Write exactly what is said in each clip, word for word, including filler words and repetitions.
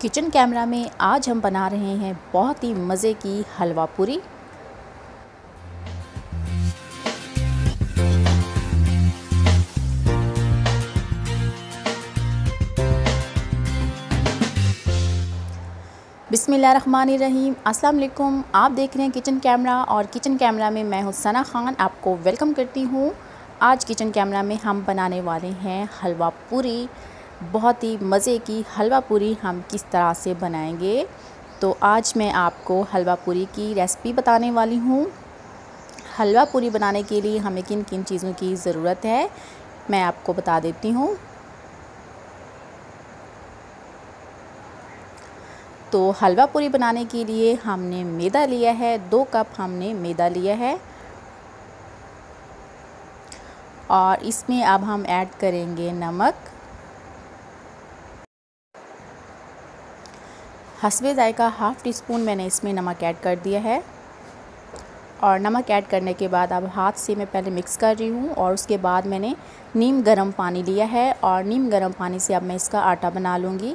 Kitchen camera में आज हम बना रहे हैं बहुत ही मज़े की हलवा पूरी। बिस्मिल्लाहिर्रहमानिर्रहीम। अस्सलाम वालेकुम। आप देख रहे हैं किचन कैमरा और किचन कैमरा में मैं हूं सना खान, आपको वेलकम करती हूं। आज किचन कैमरा में हम बनाने वाले हैं हलवा पूरी। बहुत ही मज़े की हलवा पूरी हम किस तरह से बनाएंगे, तो आज मैं आपको हलवा पूरी की रेसिपी बताने वाली हूँ। हलवा पूरी बनाने के लिए हमें किन किन चीज़ों की ज़रूरत है मैं आपको बता देती हूँ। तो हलवा पूरी बनाने के लिए हमने मैदा लिया है, दो कप हमने मैदा लिया है और इसमें अब हम ऐड करेंगे नमक, हस्बे ज़ायका हाफ़ टी स्पून मैंने इसमें नमक ऐड कर दिया है। और नमक ऐड करने के बाद अब हाथ से मैं पहले मिक्स कर रही हूँ और उसके बाद मैंने नीम गर्म पानी लिया है और नीम गर्म पानी से अब मैं इसका आटा बना लूँगी।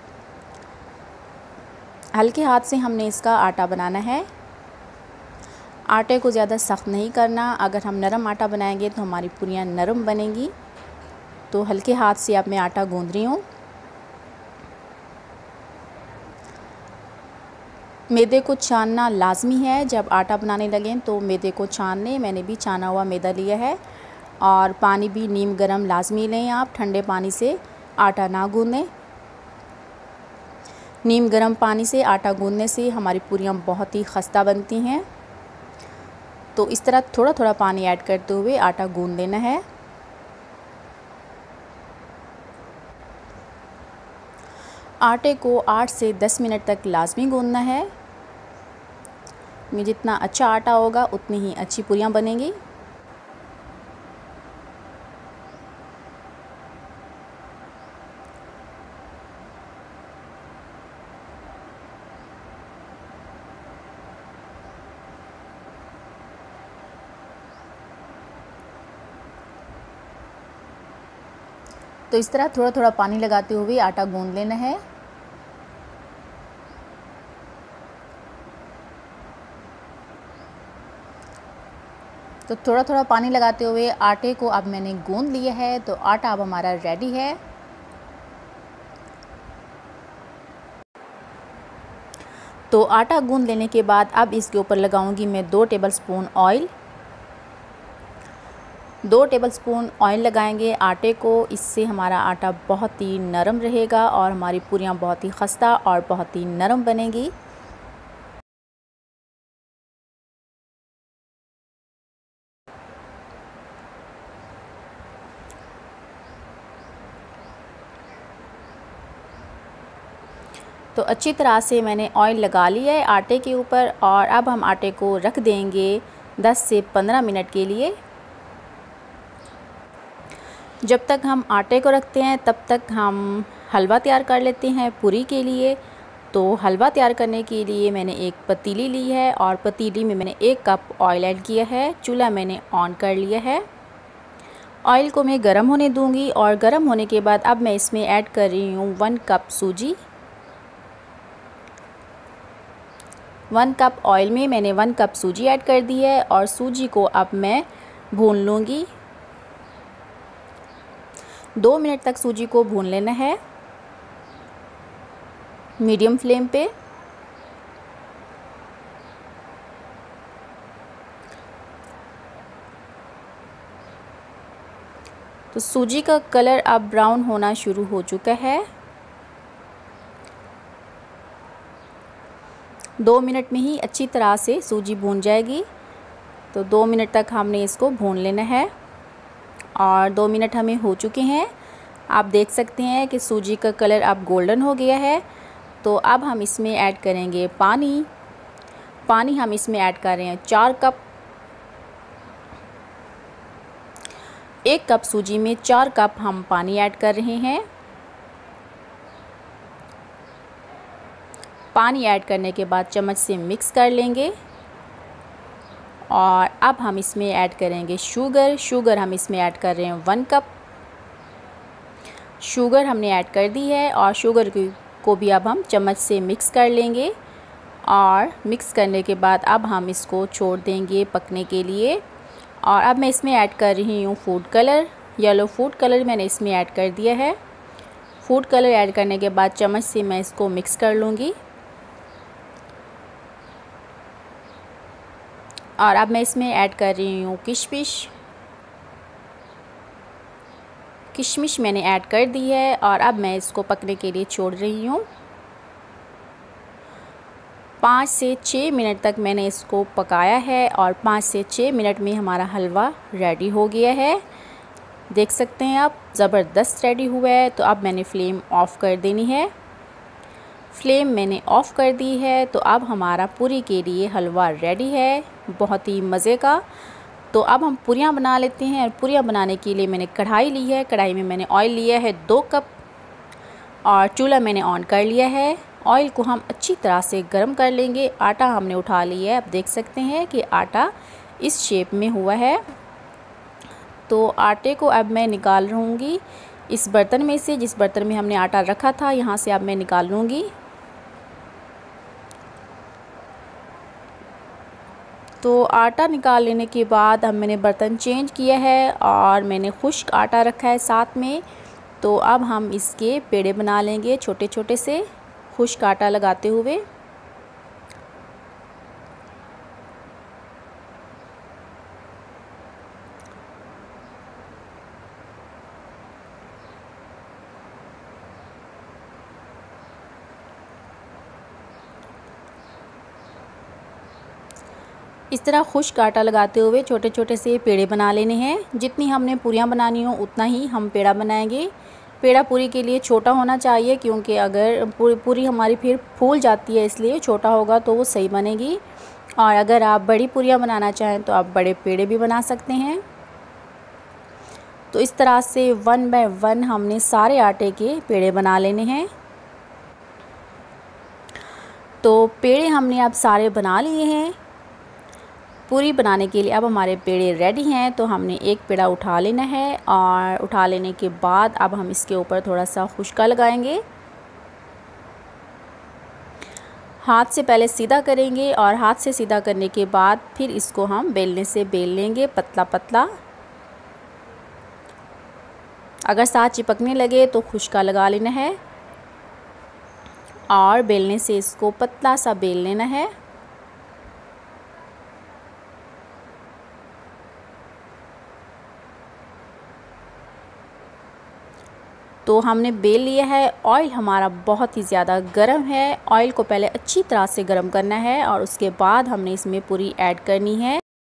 हल्के हाथ से हमने इसका आटा बनाना है। आटे को ज़्यादा सख्त नहीं करना, अगर हम नरम आटा बनाएंगे तो हमारी पूरियाँ नरम बनेंगी। तो हल्के हाथ से अब मैं आटा गूँध रही हूँ। मैदे को छानना लाजमी है, जब आटा बनाने लगें तो मैदे को छान लें। मैंने भी छाना हुआ मैदा लिया है और पानी भी नीम गरम लाजमी लें। आप ठंडे पानी से आटा ना गूँधें। नीम गरम पानी से आटा गूँधने से हमारी पूरियाँ बहुत ही खस्ता बनती हैं। तो इस तरह थोड़ा थोड़ा पानी ऐड करते हुए आटा गूँध लेना है। आटे को आठ से दस मिनट तक लाजमी गूँधना है। जितना अच्छा आटा होगा उतनी ही अच्छी पूरियाँ बनेंगी। तो इस तरह थोड़ा थोड़ा पानी लगाते हुए आटा गूँध लेना है। तो थोड़ा थोड़ा पानी लगाते हुए आटे को अब मैंने गूँध लिया है। तो आटा अब हमारा रेडी है। तो आटा गूँध लेने के बाद अब इसके ऊपर लगाऊंगी मैं दो टेबलस्पून ऑयल। दो टेबलस्पून ऑयल लगाएंगे आटे को, इससे हमारा आटा बहुत ही नरम रहेगा और हमारी पूरियाँ बहुत ही खस्ता और बहुत ही नरम बनेगी। तो अच्छी तरह से मैंने ऑयल लगा लिया है आटे के ऊपर और अब हम आटे को रख देंगे दस से पंद्रह मिनट के लिए। जब तक हम आटे को रखते हैं तब तक हम हलवा तैयार कर लेते हैं पूरी के लिए। तो हलवा तैयार करने के लिए मैंने एक पतीली ली है और पतीली में मैंने एक कप ऑयल ऐड किया है। चूल्हा मैंने ऑन कर लिया है। ऑयल को मैं गर्म होने दूंगी और गर्म होने के बाद अब मैं इसमें ऐड कर रही हूँ वन कप सूजी। वन कप ऑयल में मैंने वन कप सूजी ऐड कर दी है और सूजी को अब मैं भून लूँगी। दो मिनट तक सूजी को भून लेना है मीडियम फ्लेम पे। तो सूजी का कलर अब ब्राउन होना शुरू हो चुका है। दो मिनट में ही अच्छी तरह से सूजी भून जाएगी। तो दो मिनट तक हमने इसको भून लेना है और दो मिनट हमें हो चुके हैं। आप देख सकते हैं कि सूजी का कलर अब गोल्डन हो गया है। तो अब हम इसमें ऐड करेंगे पानी। पानी हम इसमें ऐड कर रहे हैं चार कप। एक कप सूजी में चार कप हम पानी ऐड कर रहे हैं। पानी ऐड करने के बाद चम्मच से मिक्स कर लेंगे और अब हम इसमें ऐड करेंगे शुगर। शुगर हम इसमें ऐड कर रहे हैं वन कप। शुगर हमने ऐड कर दी है और शुगर की को भी अब हम चम्मच से मिक्स कर लेंगे। और मिक्स करने के बाद अब हम इसको छोड़ देंगे पकने के लिए। और अब मैं इसमें ऐड कर रही हूँ food colour, yellow food colour मैंने इसमें ऐड कर दिया है। फूड कलर ऐड करने के बाद चम्मच से मैं इसको मिक्स कर लूँगी। और अब मैं इसमें ऐड कर रही हूँ किशमिश। किशमिश मैंने ऐड कर दी है और अब मैं इसको पकने के लिए छोड़ रही हूँ। पाँच से छः मिनट तक मैंने इसको पकाया है और पाँच से छः मिनट में हमारा हलवा रेडी हो गया है। देख सकते हैं आप, ज़बरदस्त रेडी हुआ है। तो अब मैंने फ्लेम ऑफ़ कर देनी है। फ्लेम मैंने ऑफ़ कर दी है। तो अब हमारा पूरी के लिए हलवा रेडी है, बहुत ही मज़े का। तो अब हम पूरियाँ बना लेते हैं। और पूरियाँ बनाने के लिए मैंने कढ़ाई ली है। कढ़ाई में मैंने ऑयल लिया है दो कप और चूल्हा मैंने ऑन कर लिया है। ऑयल को हम अच्छी तरह से गर्म कर लेंगे। आटा हमने उठा लिया है। आप देख सकते हैं कि आटा इस शेप में हुआ है। तो आटे को अब मैं निकाल लूँगी इस बर्तन में से, जिस बर्तन में हमने आटा रखा था, यहाँ से अब मैं निकाल लूँगी। तो आटा निकाल लेने के बाद अब मैंने बर्तन चेंज किया है और मैंने खुश्क आटा रखा है साथ में। तो अब हम इसके पेड़े बना लेंगे छोटे छोटे से, खुश्क आटा लगाते हुए। इस तरह खुश्क आटा लगाते हुए छोटे छोटे से पेड़े बना लेने हैं। जितनी हमने पूरियाँ बनानी हो उतना ही हम पेड़ा बनाएंगे। पेड़ा पूरी के लिए छोटा होना चाहिए, क्योंकि अगर पूरी पूरी हमारी फिर फूल जाती है, इसलिए छोटा होगा तो वो सही बनेगी। और अगर आप बड़ी पूरियाँ बनाना चाहें तो आप बड़े पेड़े भी बना सकते हैं। तो इस तरह से वन बाय वन हमने सारे आटे के पेड़े बना लेने हैं। तो पेड़े हमने अब सारे बना लिए हैं। पूरी बनाने के लिए अब हमारे पेड़े रेडी हैं। तो हमने एक पेड़ा उठा लेना है और उठा लेने के बाद अब हम इसके ऊपर थोड़ा सा खुश्का लगाएंगे। हाथ से पहले सीधा करेंगे और हाथ से सीधा करने के बाद फिर इसको हम बेलने से बेल लेंगे पतला पतला। अगर साथ चिपकने लगे तो खुश्का लगा लेना है और बेलने से इसको पतला सा बेल लेना है। तो हमने बेल लिया है। ऑयल हमारा बहुत ही ज़्यादा गर्म है। ऑयल को पहले अच्छी तरह से गर्म करना है और उसके बाद हमने इसमें पूरी ऐड करनी है।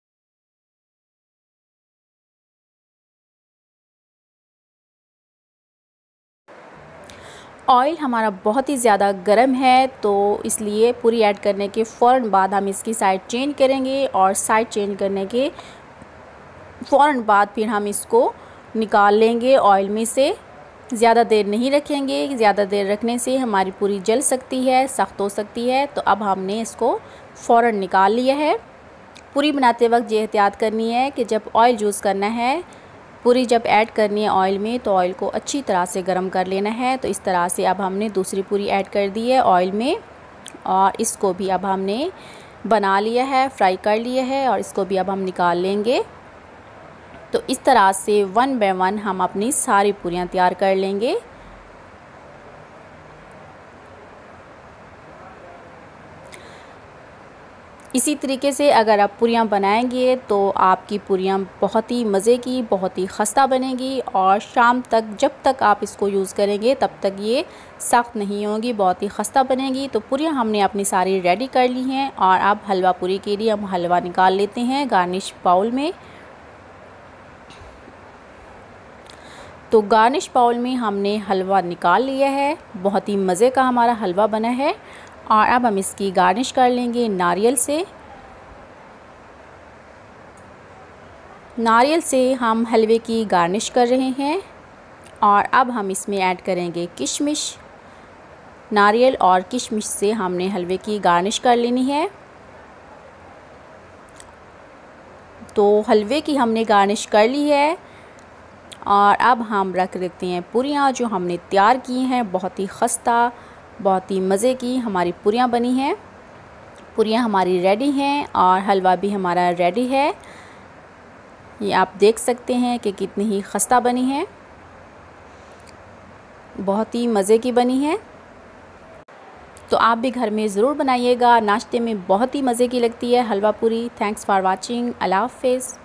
ऑयल हमारा बहुत ही ज़्यादा गर्म है, तो इसलिए पूरी ऐड करने के फ़ौरन बाद हम इसकी साइड चेंज करेंगे और साइड चेंज करने के फ़ौरन बाद फिर हम इसको निकाल लेंगे ऑयल में से। ज़्यादा देर नहीं रखेंगे, ज़्यादा देर रखने से हमारी पूरी जल सकती है, सख्त हो सकती है। तो अब हमने इसको फ़ौरन निकाल लिया है। पूरी बनाते वक्त ये एहतियात करनी है कि जब ऑयल यूज़ करना है, पूरी जब ऐड करनी है ऑयल में, तो ऑयल को अच्छी तरह से गर्म कर लेना है। तो इस तरह से अब हमने दूसरी पूरी ऐड कर दी है ऑयल में और इसको भी अब हमने बना लिया है, फ्राई कर लिया है और इसको भी अब हम निकाल लेंगे। तो इस तरह से वन बाय वन हम अपनी सारी पूरियाँ तैयार कर लेंगे। इसी तरीके से अगर आप पूरियाँ बनाएंगे तो आपकी पूरियाँ बहुत ही मज़े की, बहुत ही खस्ता बनेगी और शाम तक जब तक आप इसको यूज़ करेंगे तब तक ये सख्त नहीं होगी, बहुत ही खस्ता बनेगी। तो पूरियाँ हमने अपनी सारी रेडी कर ली हैं और अब हलवा पूरी के लिए हम हलवा निकाल लेते हैं गार्निश बाउल में। तो गार्निश बाउल में हमने हलवा निकाल लिया है। बहुत ही मज़े का हमारा हलवा बना है और अब हम इसकी गार्निश कर लेंगे नारियल से। नारियल से हम हलवे की गार्निश कर रहे हैं और अब हम इसमें ऐड करेंगे किशमिश। नारियल और किशमिश से हमने हलवे की गार्निश कर लेनी है। तो हलवे की हमने गार्निश कर ली है और अब हम रख देते हैं पूरियाँ जो हमने तैयार की हैं। बहुत ही खस्ता, बहुत ही मज़े की हमारी पूरियाँ बनी हैं। पूरियाँ हमारी रेडी हैं और हलवा भी हमारा रेडी है। ये आप देख सकते हैं कि कितनी ही खस्ता बनी है, बहुत ही मज़े की बनी है। तो आप भी घर में ज़रूर बनाइएगा, नाश्ते में बहुत ही मज़े की लगती है हलवा पूरी। Thanks for watching. अल्लाह हाफ़िज़।